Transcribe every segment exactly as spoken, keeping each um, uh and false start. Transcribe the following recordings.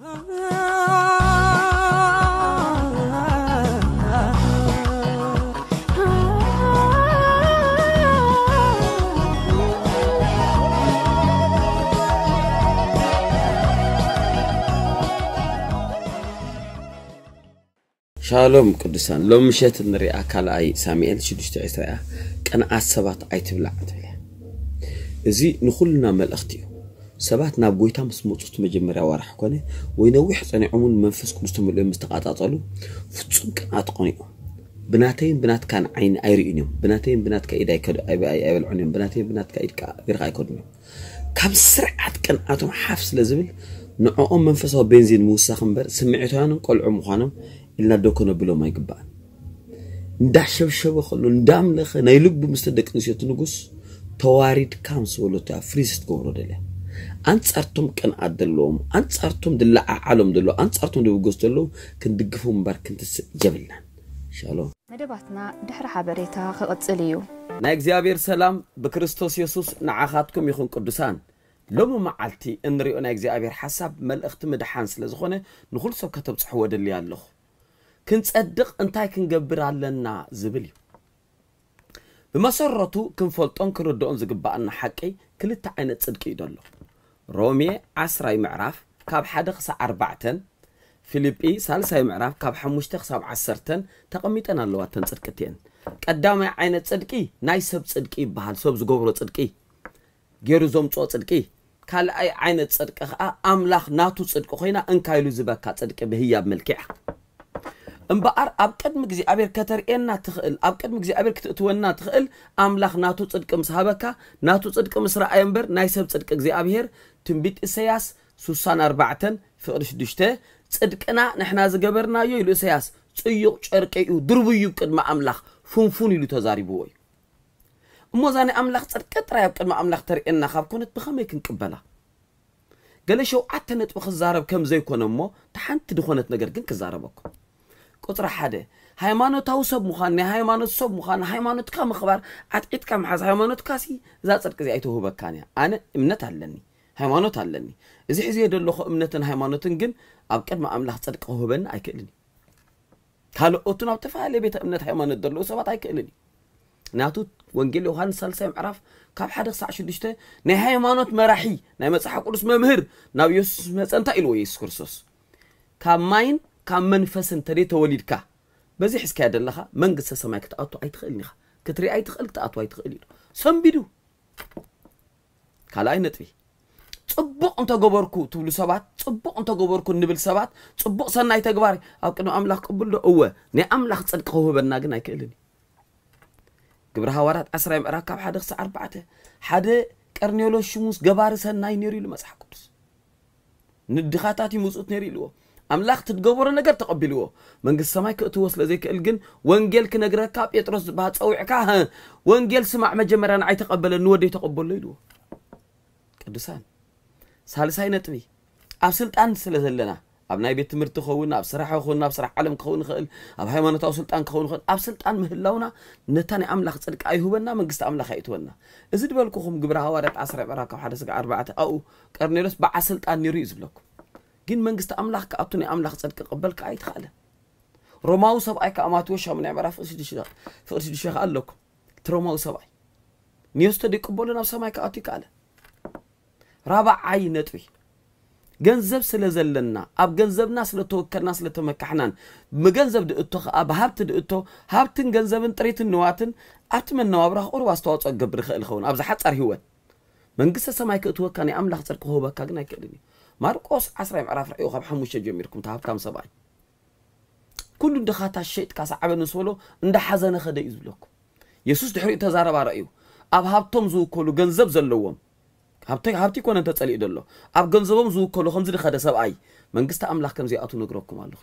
شالوم قدسان لو مشيت نري أكل أي ساميل شدشت عيسى كان عصبات أي تبلع تبلع زي نخلنا ملأختيو سبات نابويتا مسموطت مجمرة وارح كونه وينوح صنع عمون منفس قدستم اللي مستقاطعطلو فتصم كان أتقنيو بناتين بنات كان عين أيرينيو بناتين بنات كايدا يكدو أي أي أي العنيم بناتين بنات كايد كبيرغا يكدو كم سرعت كان أتوم حفص لازمل نعوم منفسه بنزين موسى خنبر سمعتوانم قلعو مخانم إلا دوكنا بلو ما يقبان ندح شب شب خلو ندام لخ نيلب مستدق نسيت نقص تواريد كامس ولو تا فريست قورو دله أنت أرتم كان أدلهم أنت أرتم دل عالم دلو أنت أرتم دل وجوز دلو كن دقفهم بارك أنت جبلنا شالو مدباتنا دحر حبريتها خقصليو نايك زيابير سلام بكريستوس يسوس نعاخاتكم يخون قدسان لو معلتي إن ريو نايك زيابير حسب ملأخت مدحان سلازخونه نقول سب كتب صحوة دلي الله كنت أصدق أنتي كنجبر علىنا زبلي بمسرته كنفلطون كردون زقبأنا حكي كل تعينت صدق يدله رومي عسراي معرف كاب حد خص أربعة فيليبي سالساي معرف كاب حمشت خص عشرة تقميتنا اللواتن صدقتين قدامي عينت صدقي ناي سب صدقي بحال سب زغبرو صدقي غيرو زوم صو صدقي كال اي عينت صدق املاخ ناتو صدق خوينا انكايلو زبكا صدق بهياب ملكع امبار اب قدم غزي ابير كترئنا تخل اب قدم غزي ابير كتتونا تخل املاخ ناتو صدق مسحبكا ناتو صدق مسرا ايمبر ناي سب صدق غزي ابير تنبيت اسياس سوسان أربعة فقرش دشته صدقنا نحنا زغبرنا يو يلو اسياس صيق چرقيو دربيو قدم املاخ فونفون يلو تزاريبو موزاني املاخ صدق ترايب قدم املاخ ترئنا خاب كنت بخمي كنقبلا قال شو عتنت بخزارب كم زي كونمو تحنت دخونت نجر كن كزاربكم قطر حدا هايمانوت توسب مخان هايمانوت صب مخان هايمانوت كم خبر عتقيت كم حز هايمانوت كاسي ذات صدق زي ايته بكانيا انا امنت علني هايمانوت علني اذا حزي يدلخ امنتن هايمانوتن جن اب قدم املاح صدق هوبن ايكلني قالوا اوتنا بتفعل بيت امنت هايمانوت دلو سبات ايكلني ناتو وانجيل يوحنس ثالث معرف كاب حدا ساعه شدشته ني هايمانوت مراحي ناي مصحف قدس ممهر نابيوس مصنتا إلو يسوع كريستوس كماين كم منفسن تري توليدك بزي حس كاد الله منقص سماك تقطو اي تخلني كتري اي تخلك تقطو اي تخلي سنبيدو كلا اي نطبي صبق انت غبركو تبلو سبات صبق انت غبركو نبل سبات صبق سناي تغباري او كنو املاح قبل هو ني املاح صدق هو بنا غنا يكلني ግብረ ሐዋርያት عشرة ምዕራፍ ሓደ ክሳብ أربعة ሓደ ቀርኔሎስ ሽሙስ ገባር ሰናይ ነሪ ለመጽሐፍ ቅዱስ ንድኻታት ይሙጹት ነሪ ልዎ አምላክ ትገበሮ ነገር ተቀበልዎ መንግስት ሰማይ ከእትዎ ስለዘይ ከእል ግን ወንጌል ክነግረካ ጴጥሮስ ባጸውዕካ ወንጌል ስማዕ መጀመሪያ ናይ ተቀበለ ንወደይ ተቀበሎ ይልዎ ቅዱሳን ሳልሳይ ነጥቢ ኣብ ስልጣን ስለዘለና ኣብ ናይ ቤት ትምህርቲ ኸውን ኣብ ስራሕ ኸውን ኣብ ስራሕ ዓለም ኸውን ኽእል ኣብ ሃይማኖታዊ ስልጣን ኸውን ኽእል ኣብ ስልጣን ምህላውና ነታኒ ኣምላኽ ጽድቅ ኣይሁበና መንግስት ኣምላኽ ኣይትወና እዚ ድበልኩኹም ግብረ ሐዋርያት عشرة ምዕራፍ ሓደ እስከ أربعة ኣኡ ቀርኔሎስ በዓ ስልጣን ነይሩ እዩ ዝብለኩም ግን መንግስት ኣምላኽ ከኣቱኒ ኣምላኽ ጽድቅ ቅበልካ ኣይትኻለ ሮማዊ ሰብኣይ ከኣማቴዎስ ሻምናይ ምዕራፍ ፍቅር ሽዱሽተ ኣለኩም ትሮማዊ ሰብኣይ ኒዮስቶ ዲቅበሉ ናብ ሰማይ ከኣቱ ይካለ ራብዓይ ነጥቢ ገንዘብ ስለዘለና ኣብ ገንዘብና ስለተወከልና ስለተመካሕናን መገንዘብ ድእቶ ኣብ ሀብት ድእቶ ሀብትን ገንዘብን ጥሪትን ንዋትን ኣብቲ መነባብሮ ቁርብ ኣስተዋጽኦ ገብር ኽእል ኸውን ኣብ ዝሓፀር ህይወት መንግስተ ሰማይ ክትወካኒ ኣምላኽ ጽድቅ ክህበካ ግን ኣይክእልኒ ማርቆስ عشرة ምዕራፍ ራእዩ ካብ ሓሙሽተ ጀሚርኩም ተሃብታም ሰብኣይ ኩሉ ድኻታ ሸይጥ ካሳዓበን ስበሎ እንዳሓዘነ ኸደ እዩ ዝብለኩም ኢየሱስ ድሕሪኡ ተዛረባ ራእዩ ኣብ ሀብቶም ዝውከሉ ገንዘብ ዘለዎም ሀብቲ ሀብቲ ኮነ ተጸሊእ ደሎ ኣብ ገንዘቦም ዝውከሉ ከምዚ ድኸደ ሰብኣይ መንግስተ ኣምላኽ ከም ዘይኣቱ ነግረኩም ኣለኹ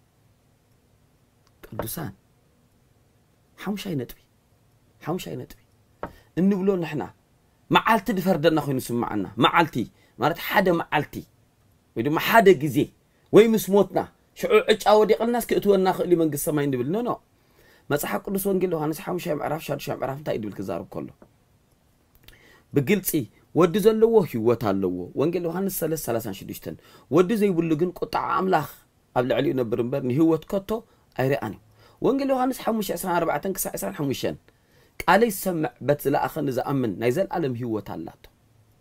ቅዱሳን ሓሙሻይ ነጥቢ ሓሙሻይ ነጥቢ እንብሎ ንሕና መዓልቲ ድፈርደና ኮይኑ ስማዓና መዓልቲ ማለት ሓደ መዓልቲ ወይ ድማ ሓደ ግዜ ወይ ምስ ሞትና ሽዑ ዕጫ ወዲቕልናስ ክእትወና ኽእሊ መንግስት ሰማይ እንብል ኖ ኖ መጽሓፍ ቅዱስ ወንጌል ዮሐንስ ሓሙሻይ ምዕራፍ ሸድሻይ ምዕራፍ እንታይ ድብል ክዛረብ ከሎ بقلتي ودي زلوه هيوت اللوه وانجيل يوحنس ثلاثة ثلاثة وستين ودي زي بلغن قطع أملاخ قبل علي نبر نبر هيوت كتو أيراني وانجيل يوحنس حمش عشرة أربعة كسا عشرة حمشان قال يسمع بس لا أخن إذا أمن نيزل عالم هيوت اللاتو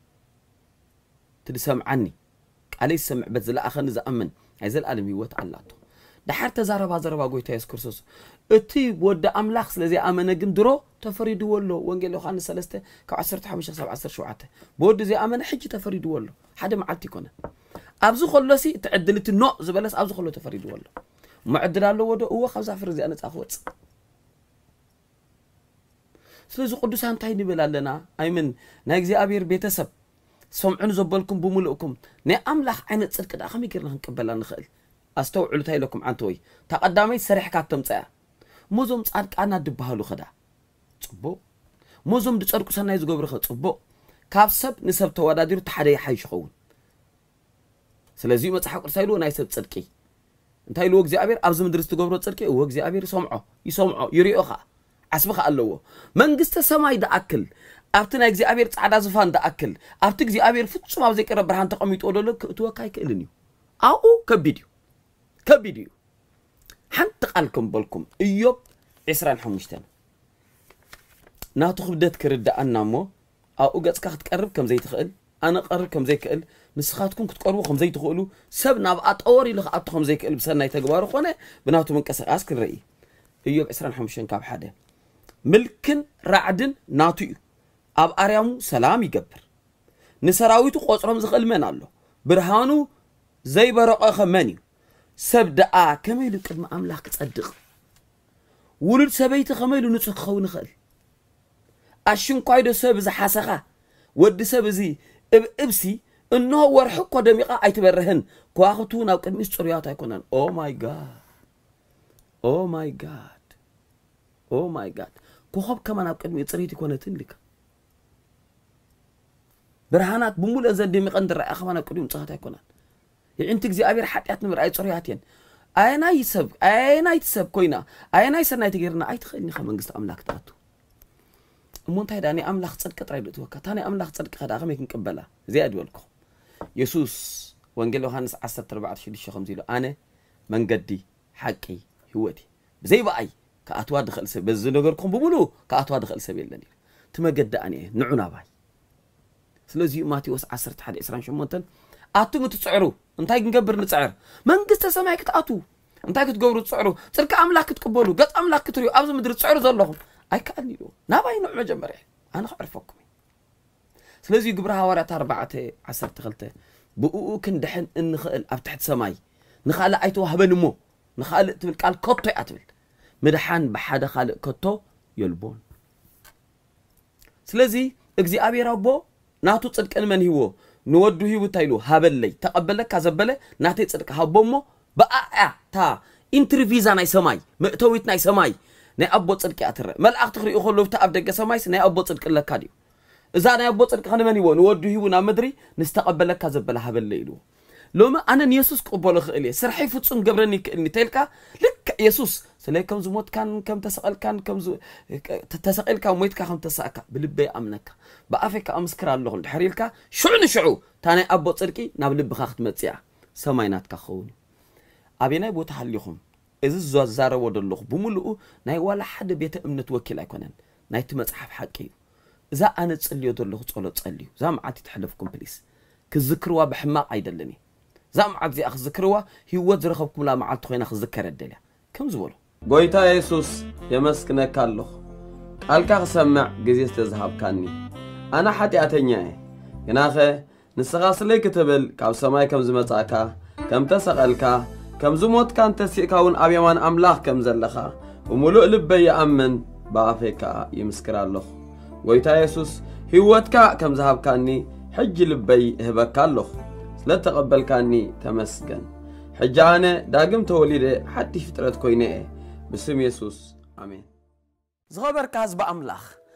تدي سمعني قال يسمع بس لا أخن إذا أمن نيزل عالم هيوت اللاتو ده حتى زاربا زاربا قويتا يسكرسوس اتي ود أملاخ سلزي أمن جندرو تفريد ولو وانجيل يوحنس ثلاثة كعشرة حمشة سبعة عشر شوعته بود زي أمن حجي تفريد ولو حدا معلتي كنا أبزو خلصي تعدلت النوع زبلس أبزو خلو تفريد ولو معدل له وده هو خمسة فرزي أنا تأخوت سلزو قدوس هانتاي نبلا لنا أي من نايجزي أبير بيتسب سمعون زبالكم بملؤكم نا أملاخ عين تصدق كده أخمي كرنا هنكبلا نخل أستوعلو تاي لكم عنتوي تقدامي سريح كاتم تاع موزم تصدق أنا دبهالو خدا صبو موزم دصدقو سناي زغبر خ صبو كاب سب نسب توادادير تحدي حيش خون سلازي مصحف قرسايلو ناي سب صدقي انتاي لو እግዚአብሔር አብዝ ምድር ስትገብሮ ጽድቅ او እግዚአብሔር ይሰምዖ ይሰምዖ ይሪኦኻ አስበኻ ኣለዎ መንግስተ ሰማይ ዳአክል ኣብቲ ናይ እግዚአብሔር ጻዕዳ ዝፋን ዳአክል ኣብቲ እግዚአብሔር ፍጹም ኣብ ዘይቀረ ብርሃን ተቀሚጦ ደሎ ክትወካይ ክእልን እዩ ኣኡ ከቢድ እዩ ከቢድ እዩ ሓንቲ ቃልኩም በልኩም ኢዮብ عشرين وخمسة ناتو خبدت كردأنا مو أو جت كخت قرب كم زي تخيل أنا قرب كم زي كقل نسخاتكم كتقربوا خم زي تقولوا سبنا بقى أوري لخ أطخم زي كقل بسنا يتجبار خونه بناتو من كسر أسكر رأي يوب عشرين وخمسة كاب حدا ملكن رعدن ناتو أب أريامو سلام يجبر نسراويتو قصرهم زخل من الله برهانو زي برقة خماني سبدأ كمل كلمة أملاك تصدق ولد سبيت خميلو نصك خون خل أشون قايدو سب زي حسخة ود سب زي إب إبسي إنه ورحق قدميقة أيتبرهن كواختون أو كلمة سوريات يكونن أو ماي جاد أو ماي جاد أو ماي جاد كوخب كمان أو كلمة سوريات يكونن تنلك برهانات بمول أزل دميقة ندر أخوانا كلهم صحات يكونن يعني أنت زي أبير حتى نمر أي سورياتين أنا يسب أنا يتسب كوينا أنا يسر نايتجرنا أي تخيلني خمنجست أملاك تاتو مونت هيدا أنا أملاك صدق ترايد توكا تاني أملاك صدق هذا أخمي كنقبله زي أدولكم يسوس وانجيل يوحنس عشرة أربعة شديش خمسين أنا من قدي حقي هوتي زي بقى كأتواد دخل سب بس نقولكم بقولوا كأتواد دخل سبيل لني تم قد أنا نعنا باي سلزي ماتيوس عشرة حد إسرائيل شو مونتن أتو متسعرو انتاي نقبر نسعر من قست سماي كتأتو انتاي كتقبروا تسعروا ترك أملاك تقبلوا قط أملاك كتريو أبز مدري تسعروا زلهم أي كأني له نباي نوع مجمري أنا أعرفكم سلازي قبرها ورا أربعة عشرة تغلته بقو كن دحن إن خال أفتحت سماي نخال أيتو هبنمو نخال تبل قال كتو أتبل مدحان بحدا خالق كتو يلبون سلازي اجزي أبي ربو ناتو تصدق من هو نودو هي وتايلو هابلي تقبلك كذبله ناتي تصدق هبومو بقى تا انترفيزا ناي سماي مئتويت ناي سماي ناي ابو تصدق اتر ملأخ تخري يخلو تاب دغ سمايس ناي ابو تصدق لكاديو اذا ناي ابو تصدق خن من يو نودو هي ونا مدري نستقبلك كذبله هابلي يلو لوما انا يسوس قبول خلي سرحي فصم جبرني كني تلكا لك يسوس سليكم زموت كان كم تسقل كان كم زو تسقل كان مويت كم تساكا بلبي امنك بافك امسكر الله دحريلكا شعن شعو تاني ابو صدقي ناب لبخا ختمصيا سماينات كخون ابيناي بوت حليخم از زوزاره ودلخ بملؤ ناي ولا حد بيت امنت وكيل ايكونن نايت مصحف حقي اذا انا تصليو دلخ صلو تصليو زامعتي تحلفكم بليس كذكروا بحماق ايدلني زامعت زي اخ ذكروا هيوت زرخبكم لا معلت خوينا اخ ذكر الدليا كم زولو غويتا يسوس يمسكنك الله قالك سمع غزي استذهب كاني انا حتياتنياي يناخه نسغاس لي كتبل كاب سماي كم زمصاكا كم تسقلكا كم زموت كان تسيكاون ابيمان املاح كم زلخا وملؤ لبي يامن بافيكا يمسكر الله غويتا يسوس هيوتكا كم ذهب كاني حج لبي هبك الله لا تقبل كاني تمسكن حجانه داقم توليد حتى فترة كوينه بسم يسوس امين زغبر كاز باملاخ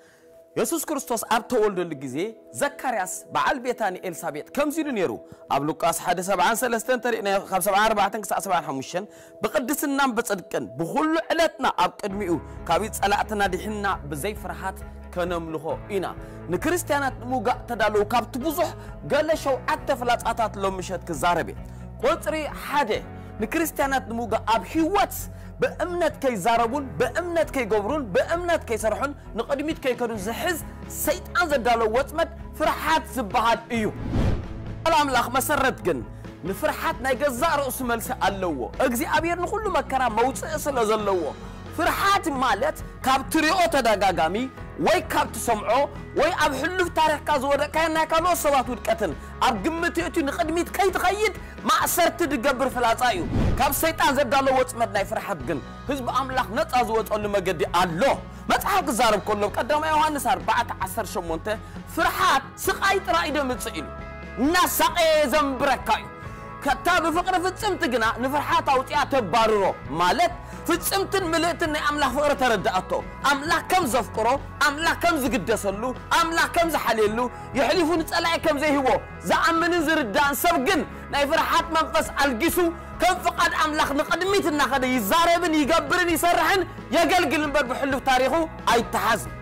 يسوع كريستوس أبت ولد الجزء زكرياس بعل بيتاني إلسابيت كم زينو نيرو قبل قاس حادث سبعان سلستين ترينا خمسة سبعان أربعة تنكس سبعان حمشين بقدس النام بتصدقن بخل علتنا أبت أدميو كابيت سلعتنا دحنا بزي فرحات كنملخو إنا نكريستيانات موجا تدالو كابت بزح قال شو أتفلات أتات لو مشت كزاربي قلتري حدا نكريستيانات موجا أب هيوات بأمنت كي زاربون بأمنت كي جبرون بأمنت كي سرحون نقدميت كي كانوا زحز سيد أنزل دالو واتمت فرحات زبهات إيو الأملاخ مسرت جن نفرحات نجزار اسم الس اللوه أجزي أبير نقول له مكرا موت أصل اللوه فرحات مالت كابتريو تداعامي وي كابت سمعو وي أب حلو في تاريخ كازورة كان كانوا صوات ودكتن أب قمتي أتي نقدميت كي تخيد ما أسرت تجبر فلاتايو كاب سيطان زد الله واتمد ناي فرحات جن حزب أملاخ نتأزوت أقول ما قدي الله ما تحق زارب كله قدام يوحنا أربعة عشر شمونته فرحات سقايت رائدة متسئل ناس سقي زنبركايو كتاب فقرة في السمت جنا نفرحات أو تيات بارو مالت في السمت ملئتني أملاخ فقرة تردأته أملاخ كم زفقره أملاخ كم زقدسلو أملاخ كم زحليلو يحلفون تسألعي كم زي هو زعمن زردان سبقن ناي فرحات منفس الجسو كم فقد أملاخ نقدميت النخد يزاربن يقبرن يسرحن يقلقل نبر بحلو في تاريخه أي تحزن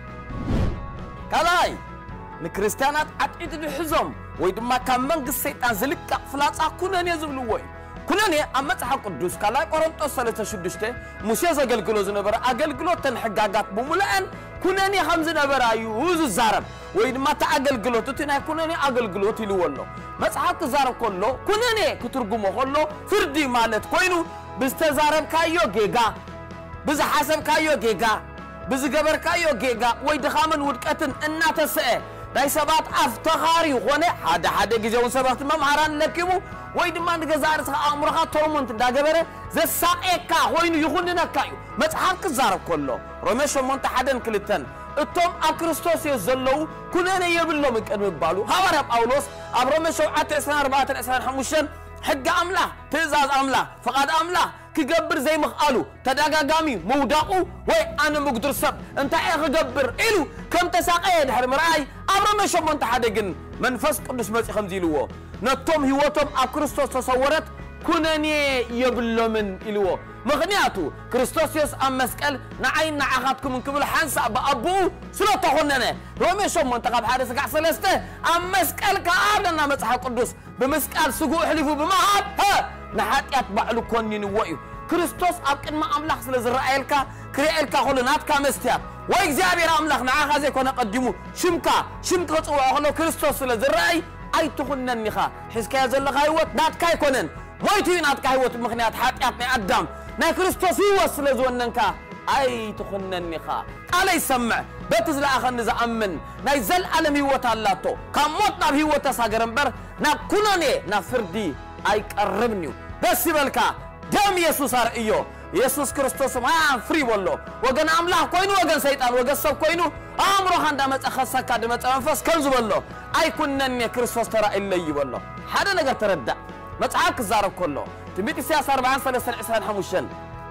كلاي نكريستيانات عتيد الحزم ويدما كان منقص سيطان زلك فلاص كنا يزبلوي كنا أمت حق الدوس كلا قرنطوس ثلاثة شدشته موسى زغلغلو زنبر اغلغلو تنحغاغات بملان كنا خمس نبر ايوز الزارب ويدما تاغلغلو تتنا كنا اغلغلو تيلولو مصحف زارب كله كنا كترغمو كله فردي مالت كوينو بستزارب كايو جيغا بز حسب كايو جيغا بز جبر كايو جيغا ويدخامن ودقتن اناتسئ داي سبات افتخاري هونه حدا حدا غيزون سبات ممهران لكيمو ويد ما نغزارس امرخا تورمنت داغبره زساقيكا وين يخوننا كايو مصحف كزارب كله روميش مونت حدن كلتن اتوم اكريستوس يزلو كلنا يبلو مقن يبالو حوار باولوس ابروميش عشرة أربعة عشرة خمسة حق املا تزاز املا فقد املا كجبر زي مخالو تداغاغامي موداقو وي انا مقدر سب انت اي غبر الو كم تساقي دحر مراي امر ما شو انت حدجن منفس قدس مصي خمزيلو نتوم هيوتهم اكريستوس تصورت كنني يبلو من الو مغنياتو كريستوس يس ام مسقل نعين نعاخاتكم من قبل حنسا بابو سلو تخوننا رومي شو منتقب حارس قع سلسته ام مسقل كابلنا مصحف قدس بمسقال سقو حلفو بمهاب ها نحاتيات بعلو كونين ويو كريستوس أبقى ما أملاح سلزرائيلكا كريئيلكا خلوناتكا مستياب وإكزابير أملاح نعاها زي كونا قدمو شمكا شمكا تقوى خلو كريستوس سلزرائي أي تخنن نخا حسكا يزلق هايوات ناتكا يكونن مويتو ناتكا هايوات مخنيات حاتيات نعدام نا كريستوس يوص سلزواننكا أي تخنن نخا علي سمع بتزل آخر نزا أمن نا يزل ألم هيوات اللاتو كاموتنا بهيوات ساقرنبر نا كناني نا فردي أي قربنيو بس يبالكا دم يسوس رأيو يسوس كريستوس ما فري والله وجن أملاح كوينو وجن سيطان وجن سب كوينو أمره خندمت أخسك كدمت أنفس كنز والله أي كنني كريستوس ترى إلا يوالله هذا نقدر تردد متعاك الزارب كله تبيت السياسة أربعين سنة سنة عشرين حموشن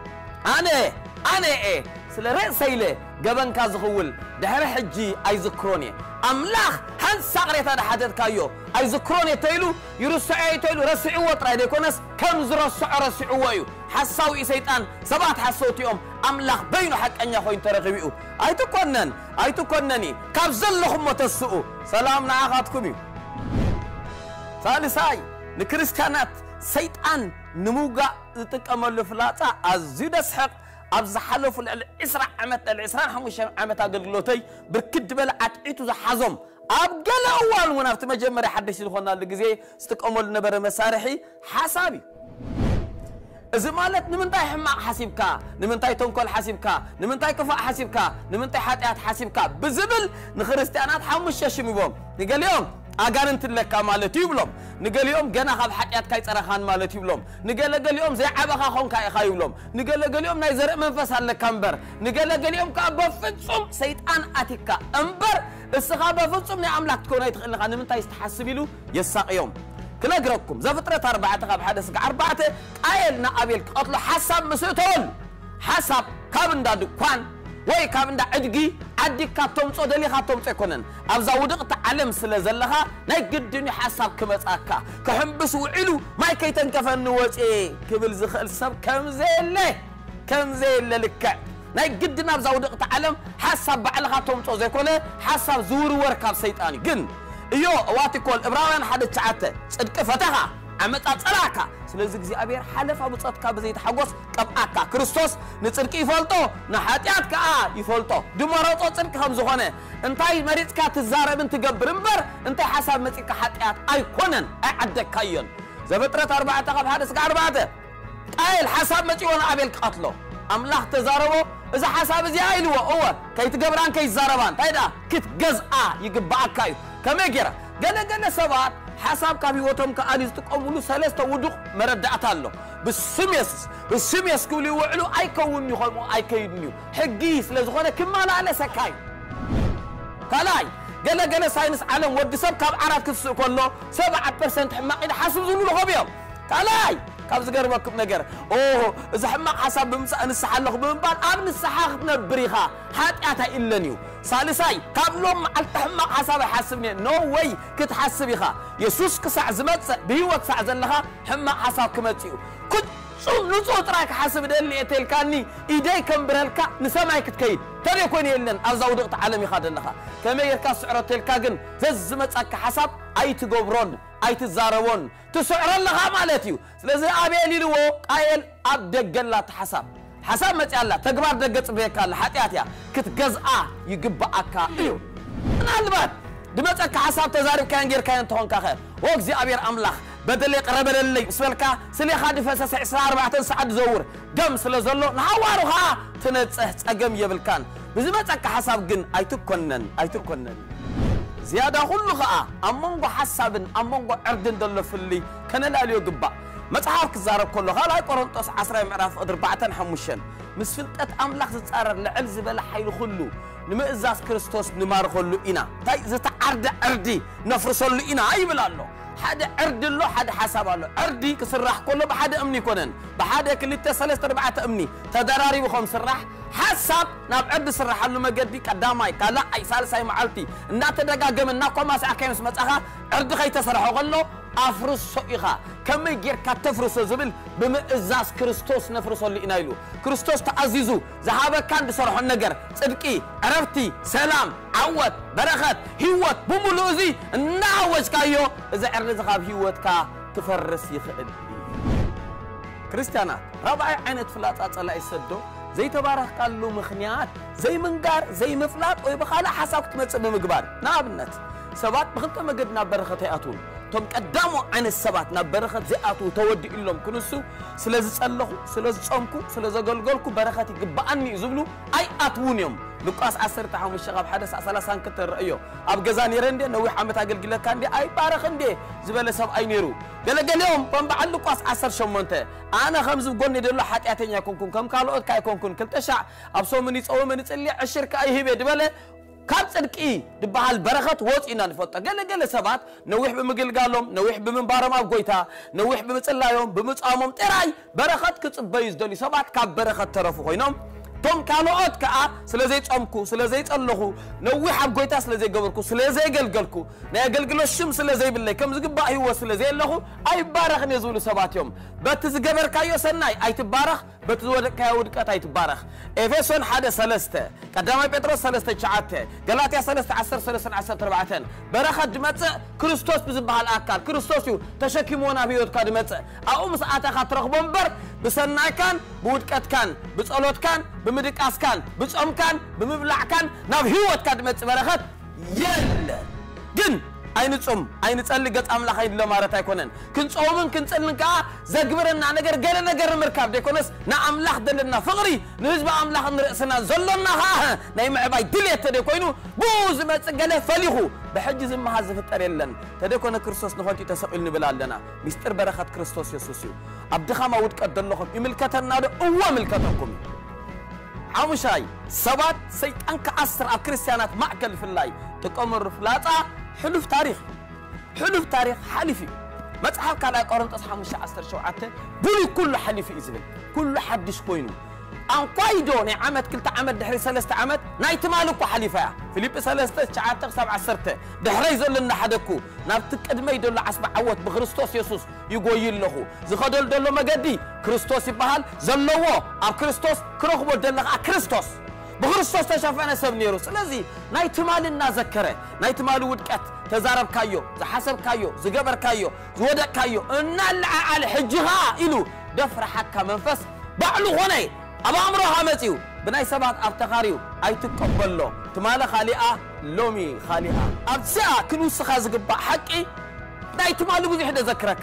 أنا أنا إيه سلرئ سيله جبن كازخول دهر حجي أي ذكروني أملاح هن سقريت هذا حدث كايو أي ذكروني تيلو يرسعي تيلو رسعوا وطريد يكونس كم زرسع رسعوا يو حساوي سيطان سبات حسوت يوم أملاح بينو حق أن يخوين ترغبيو أي تكونن أي تكونني كابزل لهم وتسؤوا سلامنا آخاتكم ثالثاي نكريستيانات سيطان نموغا تكمل فلاتا أزيد سحق أبز حلو في العسرة عمت العسرة حمش عمت أقلقلوتي بركد بل عتعيتو ذا حزم أبقل أول ونافت مجمري حدش يدخلنا اللقزي استقامل نبر مسارحي حسابي إذا مالت نمنتاي حماق حسيبك نمنتاي تنكل حسيبك نمنتاي كفاء حسيبك نمنتاي حاتيات حسيبك بزبل نخرستيانات حمش يشمي بهم نقال يوم أقارنت لك مالتي بلوم نقال يوم جنا خاب حيات كاي صرخان مالتي بلوم نقال قال يوم زي عبخا خون كاي خاي بلوم نقال قال يوم ناي زرق منفس على كامبر نقال قال يوم كاب فتصم سيطان اتيكا امبر السخابه فتصم ني املاك تكون يتخل خان من تاي تحسبيلو يساق يوم كلا غركم زفتره أربعة خاب حدث أربعة قايلنا ابيل قتل حسب مسيتون حسب كابندا دكان وي كابندا ادغي عدي كاتم صو دلي خاتم صيكونن ابزا ودقت علم سلازلها ناي قدني حساب كمصاكا كحنبس وعلو ما كيتنكفن وصي كبل زخل سب كم زيله كم زيله لك ناي قدنا ابزا ودقت علم حساب بعل خاتم صو زيكونه حساب زور وركاب شيطاني جن ايو واتي كول ابراهيم حد تعته صدق فتها عمت اصلاكا سلازي እግዚአብሔር حلف ابو صدقا بزيت حغوس قباكا ክርስቶስ ንጽድቅ ይፈልጦ ንኃጢአት ከአ ይፈልጦ ድመረጦ ጽድቅ ከም ዝኾነ እንታይ መሪጽካ ትዛረብን ትገብር እምበር እንታይ ሐሳብ መጽካ ኃጢአት አይኮነን አይዓደካየን ዘፍጥረት አርባዕተ ካብ ሓደ እስከ አርባዕተ ቃየል ሐሳብ መጽዮን አቤል ቀትሎ አምላክ ተዛረቦ እዛ ሐሳብ እዚ አይልዎ እወ ከይትገብራን ከይዛረባን ታይዳ ክትገዝአ ይግባአካዩ ከመገራ ገለገለ ሰባት حساب كابي وتم كأنيز تقوملو ثلاثة ودق مردعت الله بالسميس بالسميس كولي وعلو أي كوني خم أي كيدنيو حجيس لزغنا كمال على سكاي كلاي جل جل ساينس عالم ودي سب كاب عرف كيف كله سبعة بالمئة حماق إذا حاسب زلوا خبيهم كلاي كاب زجر وكم نجر أوه إذا حماق حساب بمس أنا السحلق بمبان أمن السحاق نبريها حتى أتى إلا نيو ثالثاي قبلهم التحمق حساب حسبني نو واي كنت حسبيها يسوس كسع زمت بيوت سع زلها حمق حساب كمتيو كنت شو نصوت راك حسب اللي اتلكاني ايدي كم برلكا نسمعك تكيد ترى يكون يلن ارزاو دقت عالمي خاد لها كما يركا سعره تلكا جن زز مصك حساب اي تغبرون اي تزارون تسعر لها مالتيو ስለዚህ አቤል ይልዎ ቃየል አደገላት حساب حساب متيالا تغبار دغص بيكال حطياتيا كتغزአ يغباكا ايو ምናልባት ድመጽካ حساب ተዛሪብ ካን ገር ካን ተሆን ካኸር ወእግዚአብሔር አምላክ بدل قربللي سبلكا سلي خادي فسس عشرة أربعة ساعات زور دم سلازلو نحوارها تنصح صقم يبلكان بزمصك حساب جن ايتكونن ايتكونن زياده كله خا امونغو حسابن امونغو اردن دلفلي كنلاليو غبا مصحف كزارب كله خا لاي قرنطس عشرة معرف أربعة خمسة مسفلطت املاح زصارر لعل زبل حيل كله نمئزاز كريستوس نمار كله انا تاي زتعرد اردي نفرسلو انا ايبلالو حدا عرد له حدا حساب له عردي كسرح كله بحدا امني كونن بحدا كلتا ثلاثة أربعة امني تدراري بخم سرح حساب ناب عرد سرح له مجدي قداماي كلا اي سالساي معلتي ان تدغاغم ان كوما ساكيمس مصخا عرد خي تسرحو قلو افرس سئخا كما يجير كتفرس زبل بمئزاز كريستوس نفرس اللي ينايلو كريستوس تعزيزو ذهب كان بصرحو النجر صدقي عرفتي سلام عوت بركات هيوت بمولوزي ناوج كايو اذا عرض زخاب هيوت كا تفرس يخدل كريستيانات ربع عينت فلاطه صلا يسدو زي تبارك قالو مخنيات زي منقار زي مفلاط وي بخاله حساب تمص بمغبار نابنت سبات بخلت مجدنا بركه ياتون توم قدامو عن السبات نبرخت زياتو تودي إلهم كنسو سلازي صلخو سلازي صمكو سلازي غلغلكو بركات يغباني زبلو اي اتونيوم لوقاس عشرة عام الشغاب حدث ثلاثين كتر رأيو اب غزاني رندي نوي حمت اغلغله كاندي اي بارخندي زبل سب اي نيرو غلغلهم بمبعل لوقاس عشرة شمونته انا خمس غوني دلو حاتياتنيا كونكون كم كالوت كاي كونكون كلتشع ابسو مني صوم مني صلي عشر كاي هبه دبله كاب صدقي دبال بركات وصينا نفطا قال قال سبات نوح بمغلغالهم نوح بمنبارم اب غويتا نوح بمصلايوم بمصامم طراي بركات كصبيز دلي سبات كاب بركات ترفو خوينم توم كالوت كا سلازي صمكو سلازي صلخو نوح اب غويتا سلازي غبركو سلازي غلغلكو نا غلغلوشم سلازي بلاي كم زغبا هو سلازي لخو اي بارخ نزول سبات يوم بتزغبر كايو سناي اي تبارخ بتزودك كاودقات اي تبارخ افسون حدا ثلاثه قدامي بطرس ثلاثة تشعته غلاطيا ثلاثة عشر ثلاثة عشر أربعة بركات دمص كريستوس بزبال اكل كريستوس يو تشكيمونا بيوت كدمص او مساعته خاطرخبون بر بسناي كان بودقت كان بصلوت كان بمدقاس كان بصوم كان بمبلع كان ناب هيوت كدمص بركات يل جن اين صوم اين صلي قط املاح يدلو مارت ايكونن كنصومن كنصلن كا زغبرنا ነገር ገለ ነገር ምርካብ ደኮነስ ና አምላህ ደለና ፍቅሪ ንህዝብ አምላህ ንርእስና ዘሎና ها ናይ ምዕባይ ድሌት ተደኮይኑ ብዙ መጽገለ ፈሊሁ በሕጅ ዝማሃ ዝፍጠር የለን ተደኮነ ክርስቶስ ንኾንቲ ተሰቅል ንብላለና ሚስጥር በረከት ክርስቶስ ኢየሱስ እዩ አብድኻማ ውድቀት ደለኹም ይምልከተና ደ እወ ምልከተኩም አሙሻይ ሰባት ሰይጣን ከአስር አብ ክርስቲያናት ማዕከል ፍላይ ተቆመሩ ፍላጣ حلف تاريخ حلف تاريخ حلفي مصحف كلا قرنطس خمسة عشر شوعته بولي كل حلفي إزبل كل حدش كوينو أن قايدو ني عمد كلتا عمد دحري سلسة عمد نايت مالكو حليفة فيليب سلسة شعاتك سبع سرته دحري زلنا حدكو نابتك أدمي دول عصب عوت بخريستوس يسوس يقوي له زخدل دول مجدي كريستوس يبهال زلوا أب كريستوس كروخبو دلنا كريستوس بخريستوس تشافنا سبنيروس لذي نايت مالنا ذكره نايت مال ودكت تزارب كايو زحسب كايو زجبر كايو زودك كايو إن على حجها إلو دفر حكا منفس بعلو هناي أبا أمره متيو بناي سبات أفتخاريو أي تقبل له تمالا خالئة لومي خالئة أبساء كنوس خازق حقي ناي تمالو بزي حدا ذكرك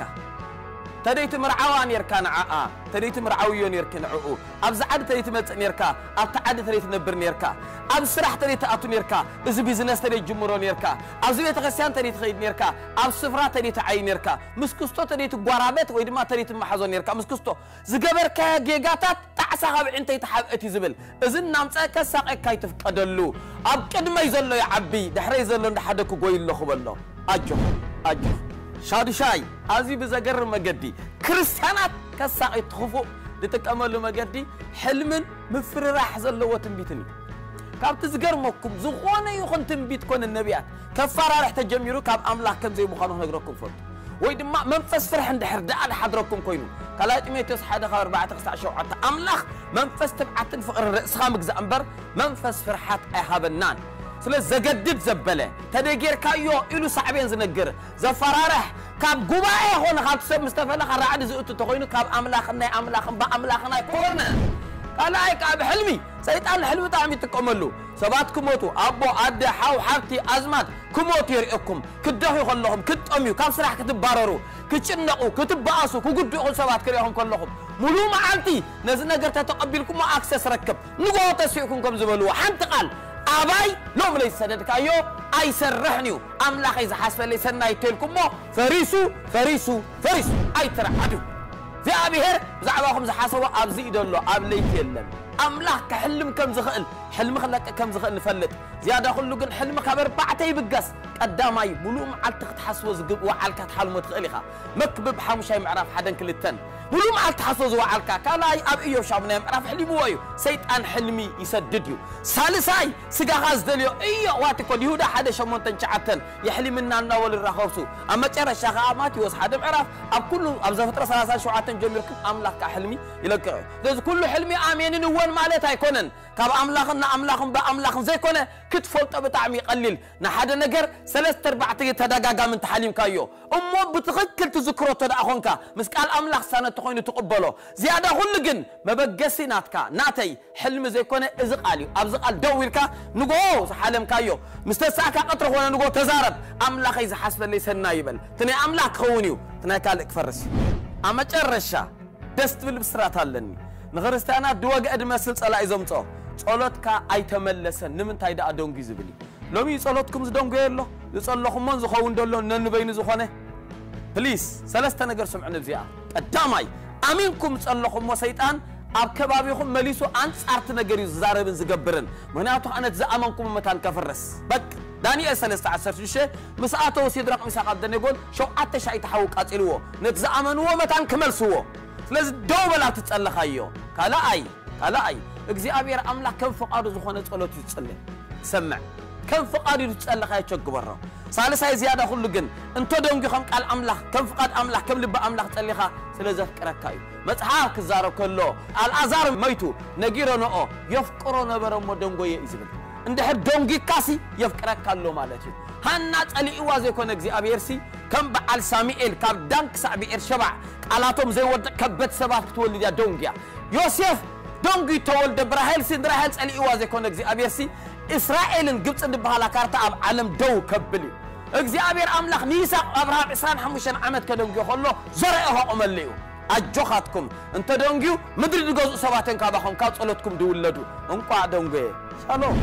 تريت مرعوان يركان عاء تريت مرعويون يركن عؤو أبز عاد تريت متن يركا أب تعاد تريت نبر يركا أب سرح تريت أتون يركا إذا بيزنس تريت جمرون يركا أب زبيت غسيان تريت خيد يركا أب سفرة تريت عين يركا مسكستو تريت قرابات ويد ما تريت محزون يركا مسكستو زجبر كجيجاتات تعسها أنت يتحب أتيزبل إذا نامسك كساق كاي تفقدلو أب كد ما يزلو يا عبي دحري يزلو نحدك وقوي الله خبله أجو أجو شادي شاي أزي بزجر مجدي كريستيانات كساق يتخفوا لتكملوا مجدي حلم مفر راح زلوا تنبيتني كاب تزجر مكم زخوانة يخون تنبيت كون النبيات كفارة راح تجميرو كاب أملاك كم زي مخانو نقرأكم فرد ويد ما منفس فرح عند حرد على حضركم كوينو كلا تميتوس حدا خبر بعد تقطع شوعة أملاك منفس تبعتن فقر الرأس خامك زأمبر منفس فرحات أهابنان سلا زجدد زبلة تدقير كايو إلو صعبين زنقر زفرارح كاب جواي هون خاب سب مستفلا خرعد زوجته تقولين كاب أملاخنا أملاخنا بأملاخنا كورنا قال هاي كاب حلمي سيد الحلم تعمي تكملوا سبات كموتو أبو عد حاو حبتي أزمات كموت يرئكم كدهوا خلهم كتأميو كاب سرح كتبارروا كتشنقوا كتبعصوا كقدوا سبات كريهم كلهم ملو معلتي نزلنا قرت تقبلكم ما أكسس ركب نقول تسيئكم كم زبلوا حنت قال أباي لو ملي سددك أيو أي سرحنيو أملاخ إذا حسب لي سنة يتلكم مو فريسو فريسو فريسو أي ترى عدو في أبيهر زعباهم زحاسوا أبزي دولو أبلي كلن أملاخ كحلم كم زخل حلم خلك كم زخل نفلت زيادة خلو جن حلم خبر بعتي بقص قدامي بلوم على تحسوا زقب وعلك تحلم تخليها مكبب حمشي معرف حدا كل التن بلوم على تحسوا وعلك كلاي أب إيو شامنا معرف حلمي ويو سيد أن حلمي يسدديو سالساي سجا غاز دليو إيو واتكو يهودا حدا شمون تنشعتن يحلم لنا النوال الرخوسو أما ترى الشغامات يوس حدا معرف أب كله أب زفترة سلاسل شعاتن جميركم أملاك كحلمي يلقى ذا كل حلمي آمين وين مالتها يكونن كاب أملاخنا أملاخن بأملاخن زي كونه كتفولت بتعمي قليل نحد نجر ثلاث أربع تدقاقا من تحليم كايو أمو بتغكل تذكروا تدقاقونك مسكال أملاخ سنة تخوين تقبلو زيادة خلقن ما بقسي ناتكا ناتي حلم زي كونه إزقاليو أبزقال دويلكا نقو حلم كايو مستساكا قطر هنا نقو تزارب أملاخ إذا حسب اللي سنايبل تني أملاخ خونيو تني كالك فرس أما ترشا دست بالبسرات هالني نغرستانا دواج أدمسل صلاة إزمتو صلاتك أي تملسن نمن تايدا أدونجي زبلي لومي صلاتكم زدونجي الله يصلحكم من زخون دولو ننبين زخونه بليس ثلاثة نجر سمعنا بزيا الدامي أمينكم صلحكم وسيطان أب كبابيكم مليسو أنت أرت نجري زاربن زجبرن مناتو أنا تزأمنكم متان كفرس بك دانيال ثلاثة عشر شيء مساعته وسيد رقم ساقط دنيقول شو أتى شيء تحوك أتلوه نتزأمنوه متان كمل سوه لازم دوبل لا تتسأل خيو كلا أي كلا أي إجزي أبير أملا كم فقار زخونة صلوت يتسأل سمع كم فقار يتسأل خيو تشق برا سالس هاي زيادة خلو جن أنتو دونجي خم قال أملا كم فقار أملا كم لب أملا تسأل خا سلزف كركايو متحاك الزارو كله الأزار ميتو نجيرو نو يفكرون برا مدونجو يزبل عند حد دونجي كاسي يفكرك كله مالتي هنا تسألي إوازي كون إجزي أبيرسي كم بعل ساميل كاب دانك سابير شبع علاتهم زي ود كبت سبات تولد يا دونجيا يوسف دونجي تولد براهيل سندراهيل تسألي إوازي كون إجزي أبيرسي إسرائيل جبت عند بحالا كارتا أب عالم دو كبلي إجزي أبير أملاخ ميسا أبراهام إسران حموشان عمد كدونجي خلو زرعه أمليو أجوخاتكم أنت دونجيو مدري نجوز سباتين كابخون كاب صلوتكم دولدو أنقوا دونجي شالوم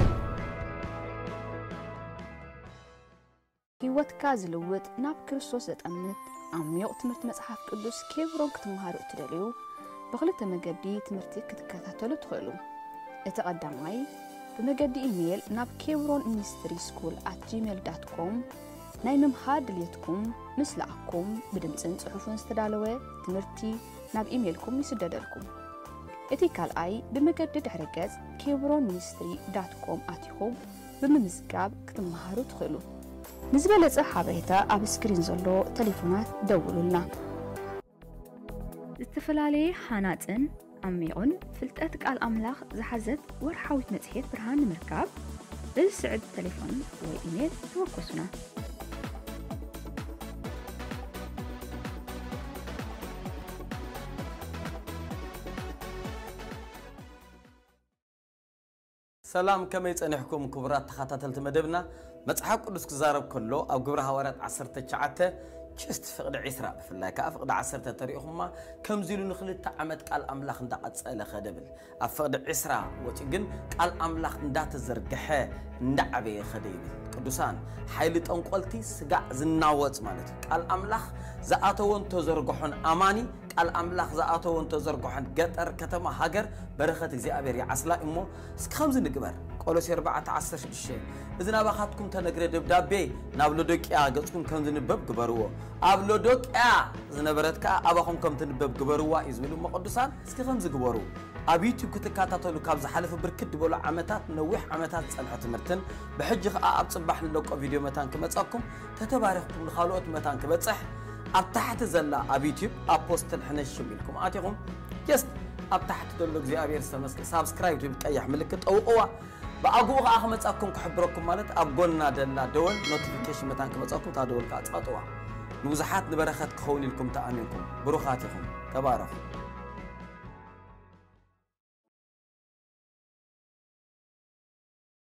هيوتك زلوت ناب كريستوس زتأمنت عميق تمرت مصحف قدوس كيبرون كتمهارو تدليو بخلت مجدي تمرتي كتكاتلو تخلو اتقدماي بمجدي إيميل ناب كيبرون ميستري سكول at gmail dot com ناي ممهاد ليتكم مسلعكم بدمتن صحفون استدالوه تمرتي ناب إيميلكم يسددلكم إتي كالأي بمجدد حركز كيبرون مينستري دوت كوم آتيكم بممزقاب كتمهارو تخلو نزبالة صحابيتا أب سكرين زلو تليفونات دولو لنا استفلالي حاناتن عميقون فلتأتك الأملاخ زحزت ورحاوت متحيط برهان مركاب بالسعد تليفون وإيميل توقسنا سلام كما يصنحكم كبرات تخاتلت مدبنا مصحف قدس كزارب كله او غبر حوارات عشرة تشعته كست فقد عسرا بفلا كافقد عشرة تاريخهما كم زيلو نخلت عمد قال املاح ندا قصله خدبل افقد عسرا وتجن قال املاح ندا تزرغخه ندا عبي خديبل قدسان حيل طنقلتي سغا زناوت مالت قال املاح زاتون تزرغخون اماني قال املاح زاتون تزرغخون غطر كتما هاجر برخت እግዚአብሔር ያስላ እሞ እስከምዝ ንግበር ቆሎስ አርባዕተ ዓሰርተ ሽዱሽተ እዝና ባኻትኩም ተነግረ ደብዳቤ ናብ ሎዶቅያ ገጽኩም ከም ዝንበብ ግበርዎ ኣብ ሎዶቅያ ዝነበረትካ ኣባኹም ከም ትንበብ ግበርዋ ይዝብሉ መቅዱሳን እስኪ ከምዝ ግበሩ ኣብ ዩቲዩብ ክትከታተሉ ካብ ዝሓለፈ ብርክት ድበሉ ዓመታት ነዊሕ ዓመታት ጸንሐ ትምህርትን ብሕጂ ኸ ኣብ ጽባሕ ለቆ ቪድዮ መታን ክመጻኩም ተተባረኽኩም ንኻልኦት መታን ክበጽሕ ኣብ ታሕቲ ዘላ ኣብ ዩቲዩብ ኣብ ፖስት ሕነሽም ኢልኩም ኣቲኹም ጀስት ኣብ ታሕቲ ዘሎ እግዚአብሔር ሰመስክ ሳብስክራይብ ትብቀያሕ ምልክት ጠውቀዋ በአጉ አخመጻኩም ክሕብረኩም ማለት ኣብ ጎልና ደላ ደወል ኖቲፊኬሽን መታን ክመጻኩም ታደወልካ ጻጥዋ ንብዙሓት ንበረኸት ክኸውን ኢልኩም ተኣሚንኩም ብሩኻት ይኹም ተባረኹ